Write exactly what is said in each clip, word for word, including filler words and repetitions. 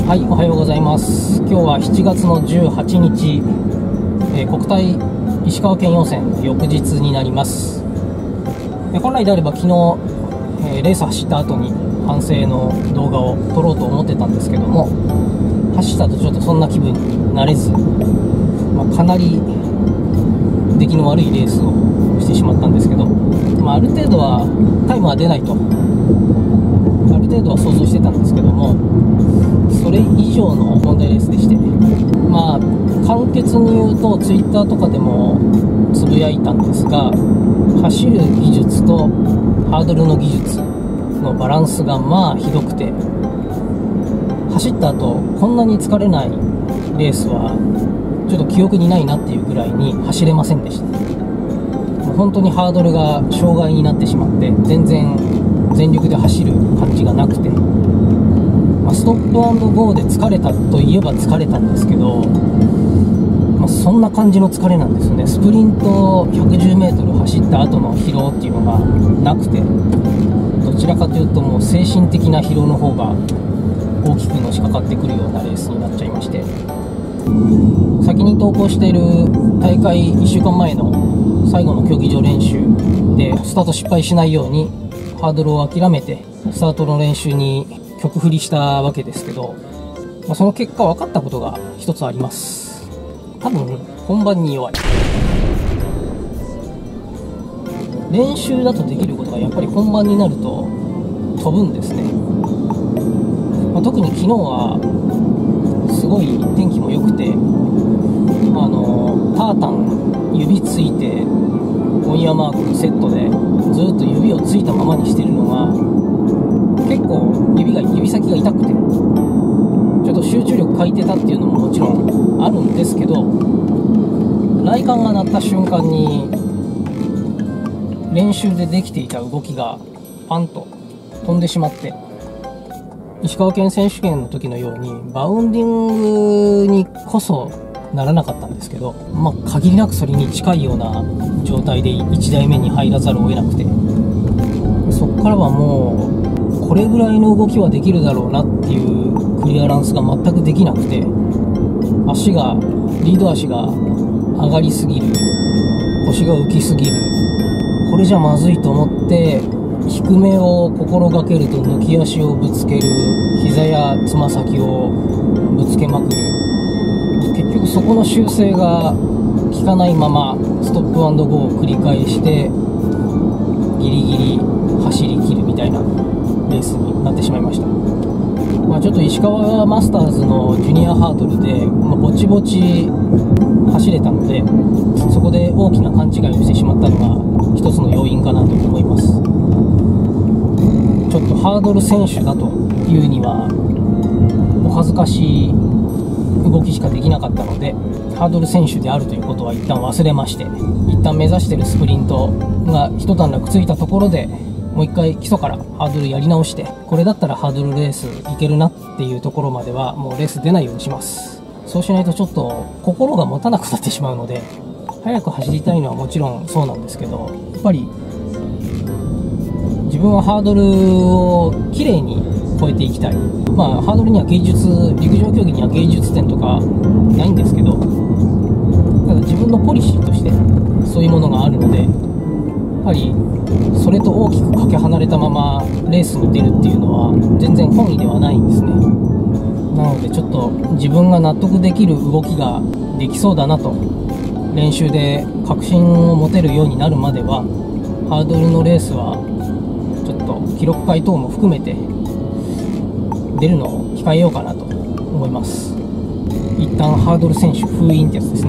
はい、おはようございます。今日はしちがつのじゅうはちにち、えー、国体石川県予選翌日になります。で本来であれば昨日、えー、レース走った後に反省の動画を撮ろうと思ってたんですけども、走った後ちょっとそんな気分になれず、まあ、かなり出来の悪いレースをしてしまったんですけど、まあ、ある程度はタイムは出ないとある程度は想像してたんですけども、それ以上の問題レースでして、まあ簡潔に言うとツイッターとかでもつぶやいたんですが、走る技術とハードルの技術のバランスがまあひどくて、走った後こんなに疲れないレースはちょっと記憶にないなっていうぐらいに走れませんでした。もう本当にハードルが障害になってしまって、全然全力で走る感じがなくて、まあ、ストップ&ゴーで疲れたといえば疲れたんですけど、まあ、そんな感じの疲れなんですよね。スプリントひゃくじゅうメートル走った後の疲労っていうのがなくて、どちらかというともう精神的な疲労の方が大きくのしかかってくるようなレースになっちゃいまして、先に投稿している大会いっしゅうかんまえの最後の競技場練習でスタート失敗しないようにハードルを諦めてスタートの練習に曲振りしたわけですけど、まあ、その結果分かったことが一つあります。多分本番に弱い。練習だとできることがやっぱり本番になると飛ぶんですね。まあ、特に昨日はすごい天気も良くて、あのタータン指ついてオンイヤーマークのセットでずっと指をついたままにしてるのが結構指が指先が痛くて、ちょっと集中力欠いてたっていうのももちろんあるんですけど、雷管が鳴った瞬間に練習でできていた動きがパンと飛んでしまって、石川県選手権の時のようにバウンディングにこそならなかったんですけど、まあ、限りなくそれに近いような状態でいちだいめに入らざるを得なくて、そこからはもうこれぐらいの動きはできるだろうなっていうクリアランスが全くできなくて、足がリード足が上がりすぎる、腰が浮きすぎる、これじゃまずいと思って低めを心がけると抜き足をぶつける、膝やつま先をぶつけまくる、結局そこの修正が効かないままストップ&ゴーを繰り返してギリギリ走り切るみたいなレースになってしまいました。まあ、ちょっと石川マスターズのジュニアハードルで、まあ、ぼちぼち走れたので、そこで大きな勘違いをしてしまったのが一つの要因かなと思います。ちょっとハードル選手だというにはお恥ずかしい動きしかできなかったので、ハードル選手であるということは一旦忘れまして、一旦目指しているスプリントが一段落ついたところでもう一回基礎からハードルやり直して、これだったらハードルレースいけるなっていうところまではもうレース出ないようにします。そうしないとちょっと心が持たなくなってしまうので、速く走りたいのはもちろんそうなんですけど、やっぱり自分はハードルをきれいに超えていきたい。まあハードルには芸術、陸上競技には芸術点とかないんですけど、ただ自分のポリシーとしてそういうものがあるので、やっぱりそれと大きくかけ離れたままレースに出るっていうのは全然本意ではないんですね。なのでちょっと自分が納得できる動きができそうだなと、練習で確信を持てるようになるまではハードルのレースはちょっと記録会等も含めて出るのを控えようかなと思います。一旦ハードル選手封印ってやつですね。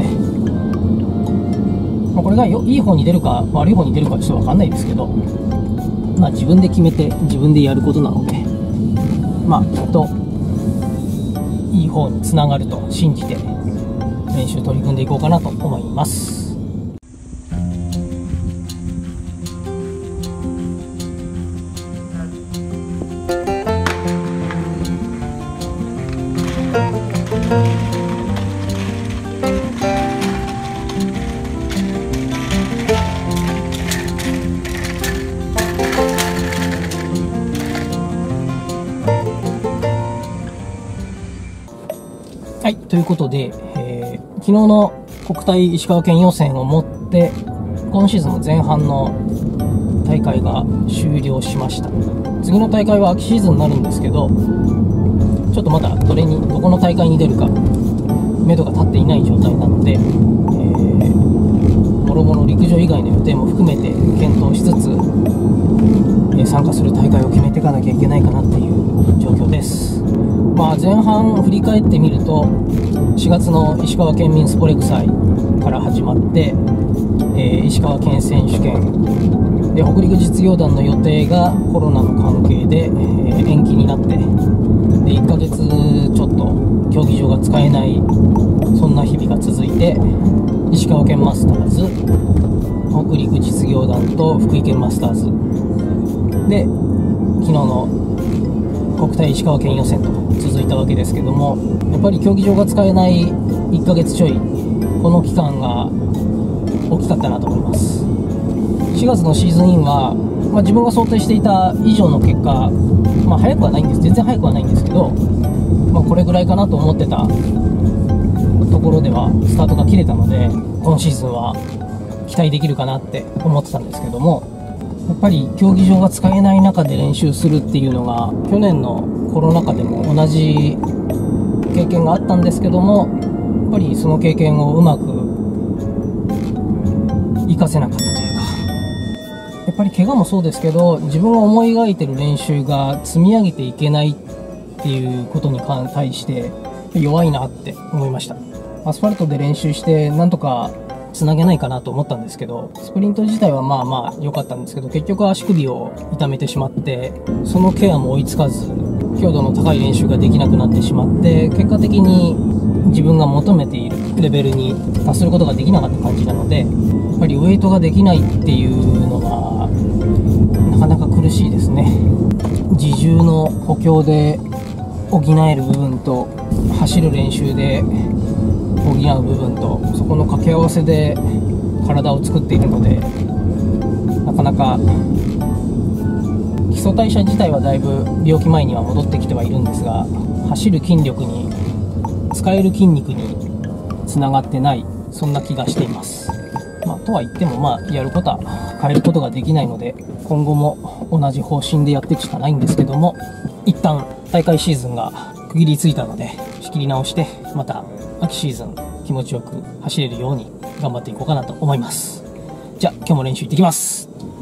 まあ、これがよいい方に出るか悪い方に出るかちょっと分かんないですけど、まあ自分で決めて自分でやることなので、まあきっといい方につながると信じて練習取り組んでいこうかなと思います。 はい、ということで、えー、昨日の国体石川県予選をもって今シーズンの前半の大会が終了しました。次の大会は秋シーズンになるんですけど、ちょっとまだどれにどこの大会に出るか目処が立っていない状態なので、えー、もろもろ陸上以外の予定も含めて検討しつつ、えー、参加する大会を決めていかなきゃいけないかなっていう状況です。まあ、前半振り返ってみるとしがつの石川県民スポレク祭から始まって、えー、石川県選手権で北陸実業団の予定がコロナの関係で、えー、延期になって、でいっかげつちょっと競技場が使えない、そんな日々が続いて、石川県マスターズ、北陸実業団と福井県マスターズで昨日の国体石川県予選と続いたわけですけども、やっぱり競技場が使えないいっかげつちょい、この期間が大きかったなと思います。しがつのシーズンインは、まあ、自分が想定していた以上の結果、まあ、早くはないんです、全然早くはないんですけど、まあ、これぐらいかなと思ってたところではスタートが切れたので、今シーズンは期待できるかなって思ってたんですけども、やっぱり競技場が使えない中で練習するっていうのが去年のコロナ禍でも同じ経験があったんですけども、やっぱりその経験をうまく活かせなかったというか、やっぱり怪我もそうですけど、自分が思い描いてる練習が積み上げていけないっていうことに対して弱いなって思いました。アスファルトで練習してなんとかつなげないかなと思ったんですけど、スプリント自体はまあまあ良かったんですけど、結局足首を痛めてしまって、そのケアも追いつかず強度の高い練習ができなくなってしまって、結果的に自分が求めているレベルに達することができなかった感じなので、やっぱりウェイトができないっていうのがなかなか苦しいですね。自重の補強で補える部分と走る練習で補う部分と、そこの掛け合わせで体を作っているので、なかなか基礎代謝自体はだいぶ病気前には戻ってきてはいるんですが、走る筋力に使える筋肉につながってない、そんな気がしています。まあ、とは言っても、まあ、やることは変えることができないので、今後も同じ方針でやっていくしかないんですけども、一旦大会シーズンが区切りついたので仕切り直して、また秋シーズン気持ちよく走れるように頑張っていこうかなと思います。じゃあ今日も練習行ってきます。